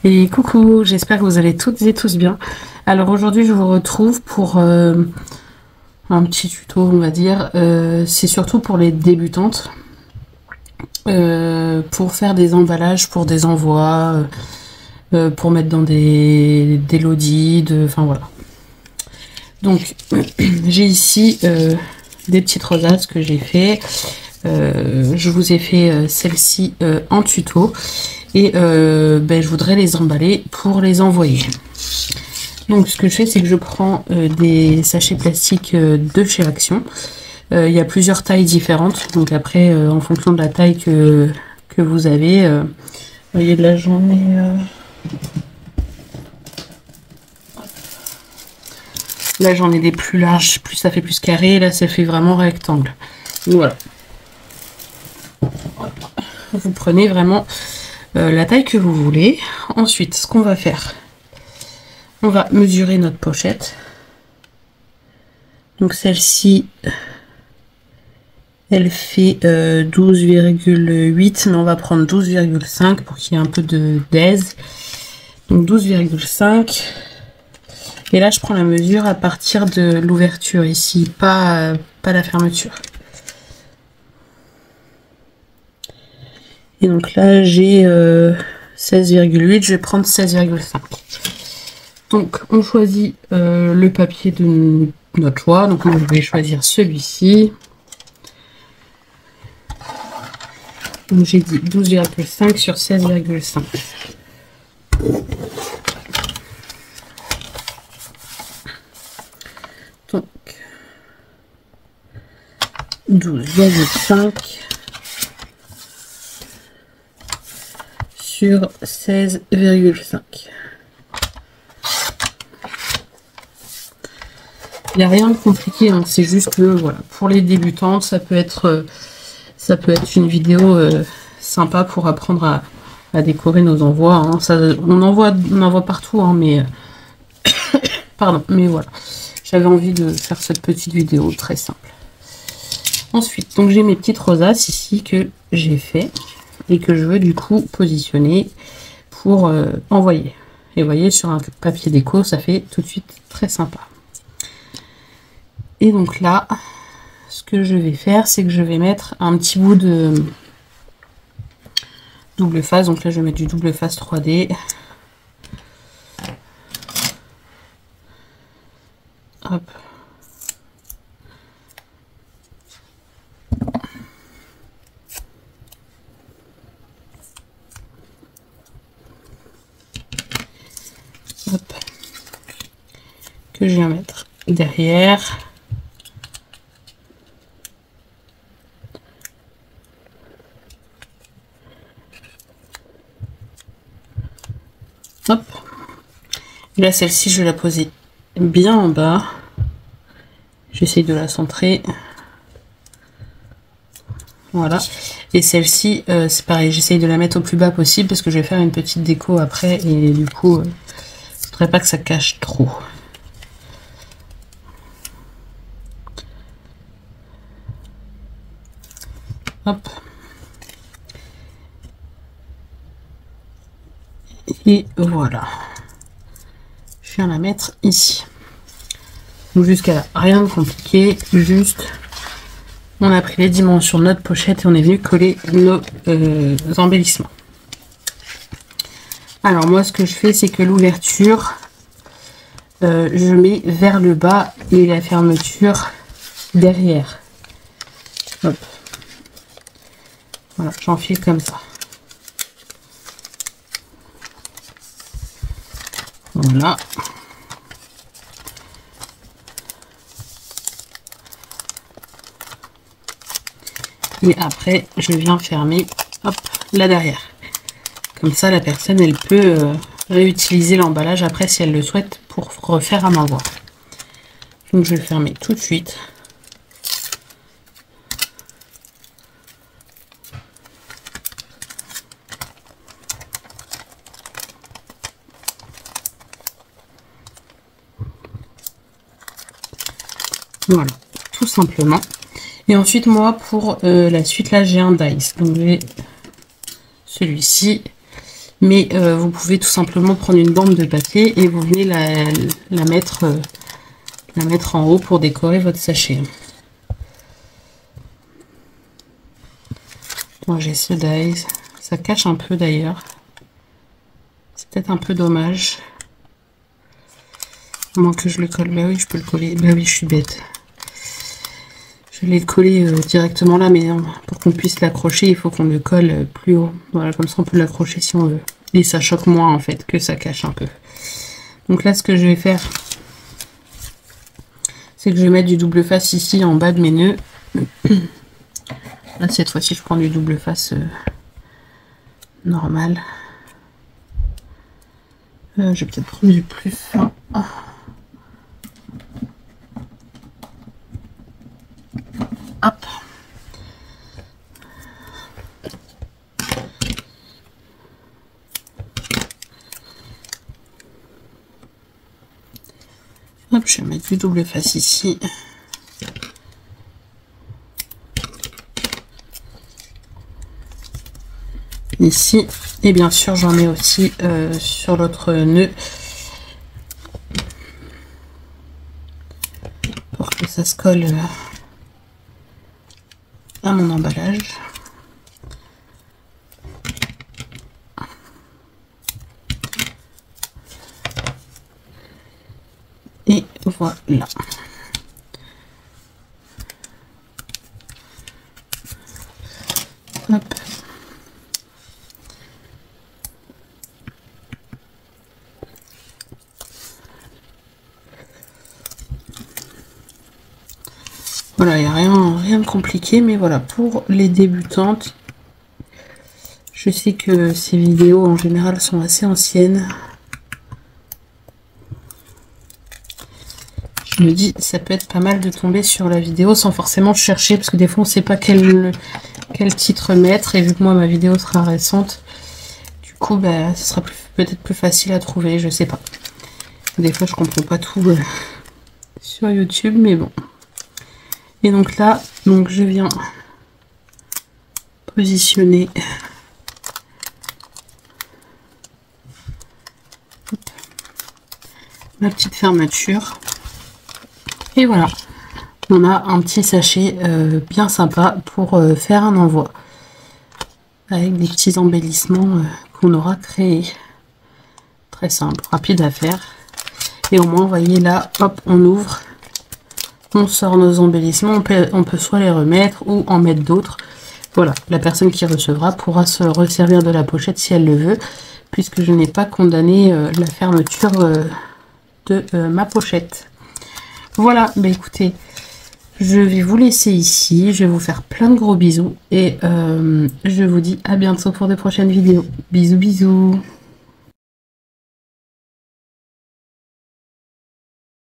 Et coucou, j'espère que vous allez toutes et tous bien. Alors aujourd'hui je vous retrouve pour un petit tuto, on va dire. C'est surtout pour les débutantes, pour faire des emballages, pour des envois, pour mettre dans des lodis, enfin voilà. Donc j'ai ici des petites rosaces que j'ai fait. Je vous ai fait celle-ci en tuto. Et je voudrais les emballer pour les envoyer. Donc ce que je fais, c'est que je prends des sachets plastiques de chez Action. Il y a plusieurs tailles différentes. Donc après, en fonction de la taille que vous avez, vous voyez, là j'en ai... Là j'en ai des plus larges, plus ça fait plus carré. Là ça fait vraiment rectangle. Donc voilà. Vous prenez vraiment... la taille que vous voulez. Ensuite, ce qu'on va faire, on va mesurer notre pochette. Donc celle-ci, elle fait 12,8, mais on va prendre 12,5 pour qu'il y ait un peu d'aise. Donc 12,5. Et là, je prends la mesure à partir de l'ouverture ici, pas la fermeture. Et donc là, j'ai 16,8, je vais prendre 16,5. Donc, on choisit le papier de notre choix. Donc, moi, je vais choisir celui-ci. Donc, j'ai dit 12,5 sur 16,5. Donc, 12,5. Sur 16,5. Il n'y a rien de compliqué, hein. C'est juste que voilà, pour les débutantes, ça peut être une vidéo sympa pour apprendre à décorer nos envois, hein. On envoie partout, hein, mais pardon, mais voilà, j'avais envie de faire cette petite vidéo très simple. Ensuite, donc j'ai mes petites rosaces ici que j'ai fait et que je veux du coup positionner pour envoyer. Et vous voyez, sur un papier déco, ça fait tout de suite très sympa. Et donc là, ce que je vais faire, c'est que je vais mettre un petit bout de double face. Donc là, je vais mettre du double face 3D. Hop. Hop. Que je viens mettre derrière. Hop. Et là, celle-ci, je vais la poser bien en bas. J'essaye de la centrer. Voilà. Et celle-ci, c'est pareil, j'essaye de la mettre au plus bas possible parce que je vais faire une petite déco après et du coup, je ne voudrais pas que ça cache trop. Hop. Et voilà. Je viens la mettre ici. Donc jusqu'à là, rien de compliqué, juste on a pris les dimensions de notre pochette et on est venu coller nos embellissements. Alors moi, ce que je fais, c'est que l'ouverture, je mets vers le bas et la fermeture derrière. Hop. Voilà, j'enfile comme ça. Voilà. Et après, je viens fermer, hop, là derrière. Comme ça, la personne, elle peut réutiliser l'emballage après si elle le souhaite pour refaire un envoi. Donc, je vais le fermer tout de suite. Voilà, tout simplement. Et ensuite, moi, pour la suite, là, j'ai un dice. Donc, j'ai celui-ci. Mais vous pouvez tout simplement prendre une bande de papier et vous venez la mettre en haut pour décorer votre sachet. Moi j'ai ce dies, ça cache un peu d'ailleurs. C'est peut-être un peu dommage. À moins que je le colle. Bah oui, je peux le coller. Bah oui, je suis bête. Je l'ai collé directement là, mais pour qu'on puisse l'accrocher, il faut qu'on le colle plus haut. Voilà, comme ça on peut l'accrocher si on veut. Et ça choque moins en fait, que ça cache un peu. Donc là, ce que je vais faire, c'est que je vais mettre du double face ici en bas de mes nœuds. Là, cette fois-ci, je prends du double face normal. Je vais peut-être prendre du plus fin. Hop. Hop, je vais mettre du double face ici. Ici, et bien sûr j'en ai aussi sur l'autre nœud pour que ça se colle à mon emballage. Et voilà. Hop. Voilà, il n'y a rien de compliqué, mais voilà, pour les débutantes, je sais que ces vidéos en général sont assez anciennes. Je me dis, ça peut être pas mal de tomber sur la vidéo sans forcément chercher, parce que des fois on ne sait pas quel titre mettre, et vu que moi ma vidéo sera récente, du coup bah, ce sera peut-être plus facile à trouver, je sais pas. Des fois je comprends pas tout sur YouTube, mais bon. Et donc là, je viens positionner ma petite fermeture. Et voilà, on a un petit sachet bien sympa pour faire un envoi. Avec des petits embellissements qu'on aura créés. Très simple, rapide à faire. Et au moins, vous voyez là, hop, on ouvre. On sort nos embellissements, on peut soit les remettre ou en mettre d'autres. Voilà, la personne qui recevra pourra se resservir de la pochette si elle le veut, puisque je n'ai pas condamné la fermeture de ma pochette. Voilà, bah écoutez, je vais vous laisser ici, je vais vous faire plein de gros bisous et je vous dis à bientôt pour de prochaines vidéos. Bisous bisous.